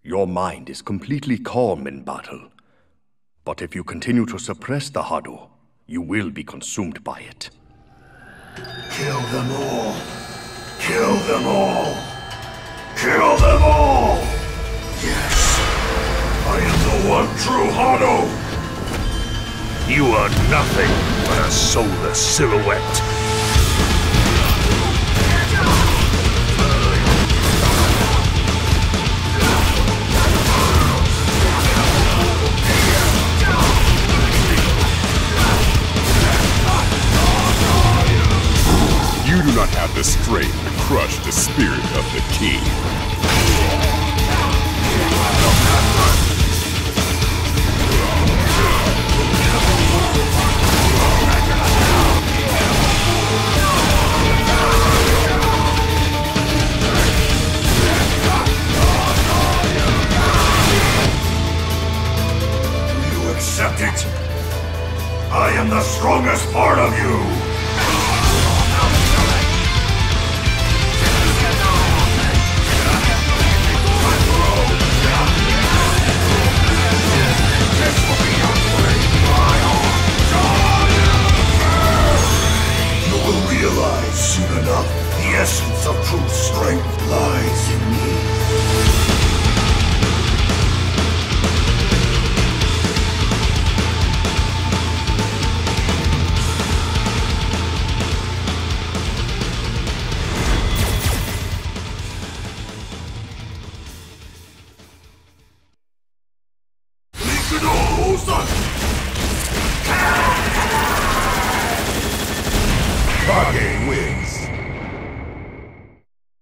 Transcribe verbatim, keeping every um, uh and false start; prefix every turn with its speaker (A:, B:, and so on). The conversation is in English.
A: Your mind is completely calm in battle. But if you continue to suppress the Hado, you will be consumed by it.
B: Kill them all! Kill them all! Kill them all! Yes! I am the one true Hado!
C: You are nothing but a soulless silhouette.
D: You do not have the strength to crush the spirit of the king.
B: Do you accept it? I am the strongest part of you! Soon enough, the essence of true strength lies in me.
D: Kage wins.